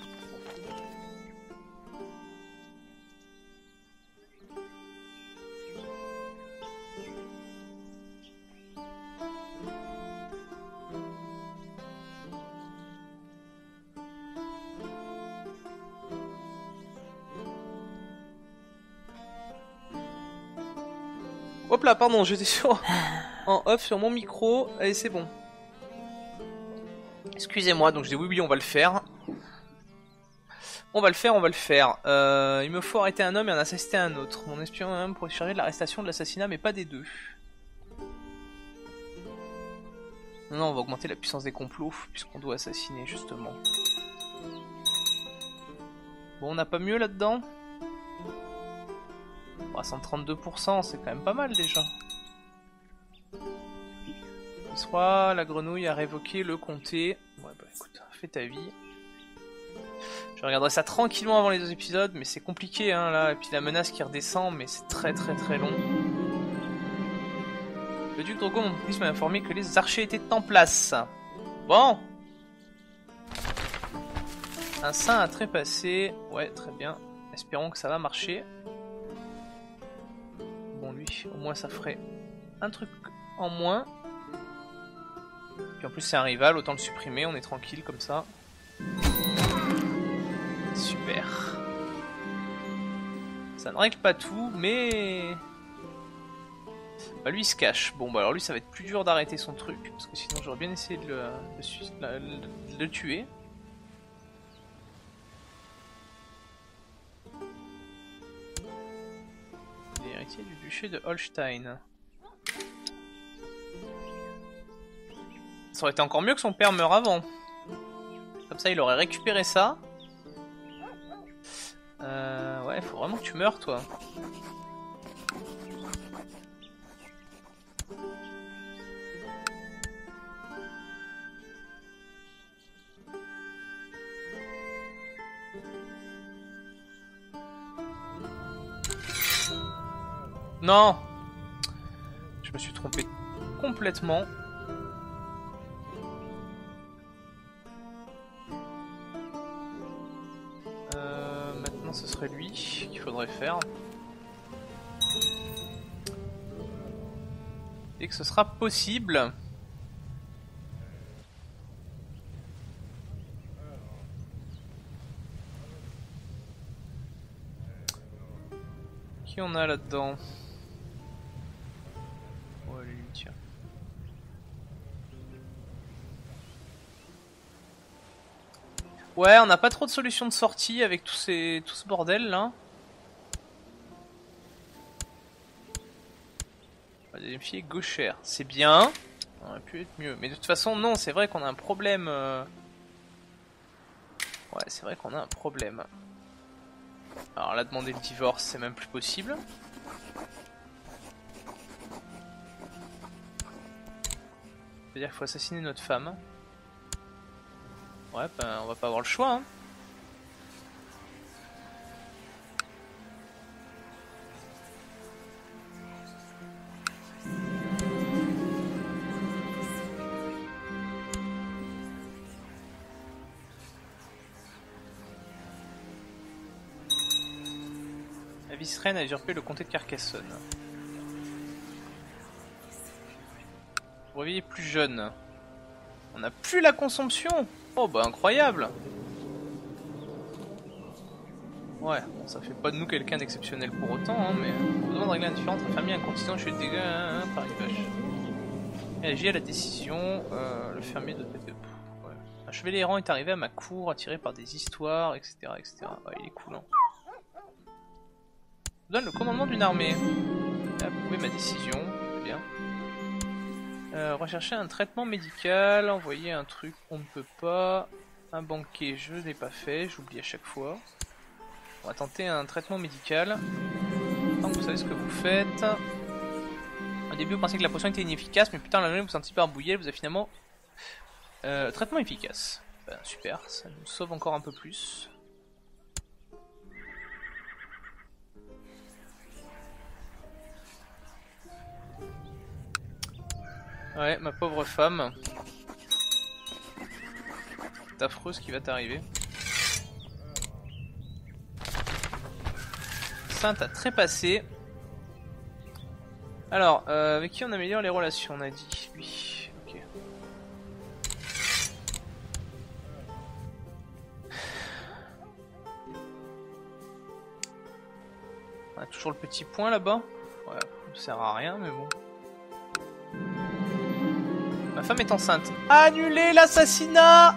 Speaker 1: Hop là, pardon, j'étais sur... en off sur mon micro. Allez, c'est bon. Excusez-moi, donc je dis oui, oui, on va le faire. On va le faire, on va le faire. Euh, il me faut arrêter un homme et en assassiner un autre. Mon espion même pour charger de l'arrestation de l'assassinat, mais pas des deux. Non, non, on va augmenter la puissance des complots, puisqu'on doit assassiner, justement. Bon, on n'a pas mieux là-dedans. Bon, cent trente-deux pour cent, c'est quand même pas mal déjà. Il soit la grenouille a révoqué le comté. Ouais, bah écoute, fais ta vie. Je regarderai ça tranquillement avant les deux épisodes, mais c'est compliqué hein là. Et puis la menace qui redescend, mais c'est très très très long. Le duc Drogo m'a informé que les archers étaient en place. Bon. Un saint à trépasser. Ouais, très bien. Espérons que ça va marcher. Bon, lui, au moins ça ferait un truc en moins. Puis en plus c'est un rival, autant le supprimer, on est tranquille comme ça. Super. Ça ne règle pas tout, mais... Bah lui il se cache. Bon bah alors lui ça va être plus dur d'arrêter son truc, parce que sinon j'aurais bien essayé de le, de, de, de le tuer. L'héritier du duché de Holstein. Ça aurait été encore mieux que son père meure avant. Comme ça il aurait récupéré ça. Euh, ouais, faut vraiment que tu meurs toi. Non! Je me suis trompé complètement. Euh, maintenant ce serait lui qu'il faudrait faire. Dès que ce sera possible. Qui on a là-dedans? Tiens. Ouais, on n'a pas trop de solutions de sortie avec tous ces, tout ce bordel là. La deuxième fille est gauchère, c'est bien. On aurait pu être mieux, mais de toute façon non, c'est vrai qu'on a un problème. Euh... Ouais, c'est vrai qu'on a un problème. Alors là, demander le divorce, c'est même plus possible. C'est-à-dire qu'il faut assassiner notre femme. Ouais, ben on va pas avoir le choix. Hein. La vice-reine a usurpé le comté de Carcassonne. Vous réveillez plus jeune. On n'a plus la consomption. Oh bah incroyable. Ouais, bon ça fait pas de nous quelqu'un d'exceptionnel pour autant, hein, mais on vous demande de régler un différent entre famille et un continent, je fais le dégât hein, par les vaches. Réagis à la décision, euh, le fermier doit être... Ouais. Un chevalier errant est arrivé à ma cour, attiré par des histoires, et cetera et cetera. Ouais, il est cool hein. Je donne le commandement d'une armée. J'ai approuvé ma décision, c'est bien. Euh, rechercher un traitement médical, envoyer un truc, on ne peut pas. Un banquet, je n'ai pas fait, j'oublie à chaque fois. On va tenter un traitement médical. Donc vous savez ce que vous faites. Au début vous pensiez que la potion était inefficace, mais putain la journée vous sentez super bouillé, vous avez finalement... Euh, traitement efficace. Ben, super, ça nous sauve encore un peu plus. Ouais, ma pauvre femme. C'est affreux ce qui va t'arriver. Sainte a trépassé. Alors, euh, avec qui on améliore les relations, on a dit. Oui, ok. On a toujours le petit point là-bas. Ouais, ça sert à rien, mais bon. Ma femme est enceinte. Annulez l'assassinat.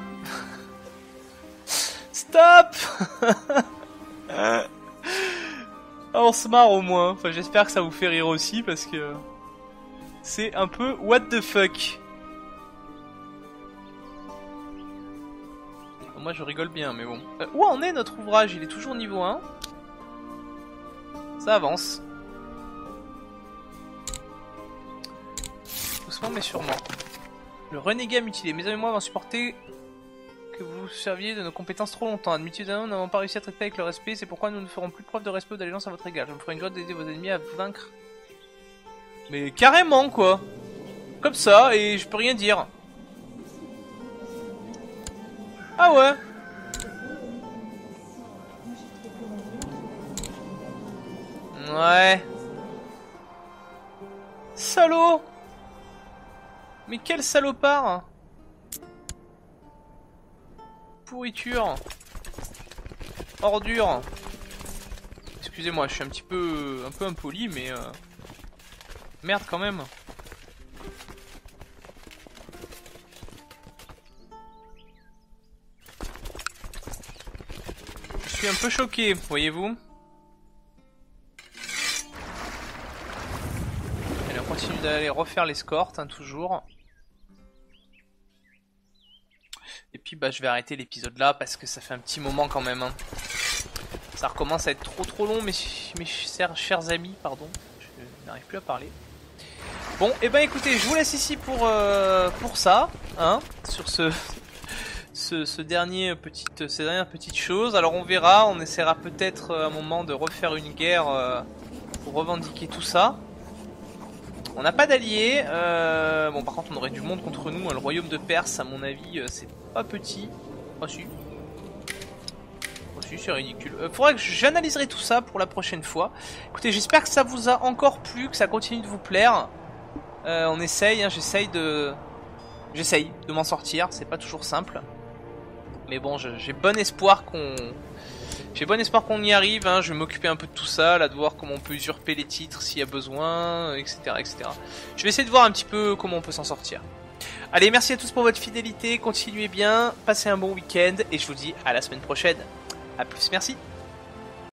Speaker 1: Stop. Ah, on se marre au moins. Enfin, j'espère que ça vous fait rire aussi parce que c'est un peu what the fuck. Moi, je rigole bien, mais bon. Euh, où en est notre ouvrage? Il est toujours niveau un. Ça avance. Doucement mais sûrement. Le renégat mutilé. Mes amis et moi avons supporté que vous serviez de nos compétences trop longtemps. Admettez-nous, nous n'avons pas réussi à traiter avec le respect, c'est pourquoi nous ne ferons plus preuve de respect ou d'allégeance à votre égard. Je me ferai une joie d'aider vos ennemis à vous vaincre. Mais carrément quoi. Comme ça, et je peux rien dire. Ah ouais. Ouais. Salaud. Mais quel salopard. Pourriture. Ordure. Excusez-moi, je suis un petit peu un peu impoli, mais euh... merde quand même. Je suis un peu choqué, voyez-vous. Allez, on continue d'aller refaire l'escorte, hein, toujours. Et puis bah je vais arrêter l'épisode là parce que ça fait un petit moment quand même, hein. Ça recommence à être trop trop long, mes, mes chers, chers amis, pardon. Je n'arrive plus à parler. Bon, et eh ben écoutez, je vous laisse ici pour, euh, pour ça, hein, sur ce, ce, ce dernier petite, ces dernières petites choses. Alors on verra, on essaiera peut-être à un moment de refaire une guerre euh, pour revendiquer tout ça. On n'a pas d'alliés, euh, bon par contre on aurait du monde contre nous, hein. Le royaume de Perse à mon avis euh, c'est pas petit. Oh si. Oh si, c'est ridicule. Euh, faudrait que j'analyserai tout ça pour la prochaine fois. Écoutez, j'espère que ça vous a encore plu, que ça continue de vous plaire. Euh, on essaye, hein, j'essaye de... J'essaye de m'en sortir, c'est pas toujours simple. Mais bon, j'ai bon espoir qu'on... J'ai bon espoir qu'on y arrive, hein. Je vais m'occuper un peu de tout ça, là, de voir comment on peut usurper les titres s'il y a besoin, et cetera, et cetera. Je vais essayer de voir un petit peu comment on peut s'en sortir. Allez, merci à tous pour votre fidélité, continuez bien, passez un bon week-end, et je vous dis à la semaine prochaine. A plus, merci.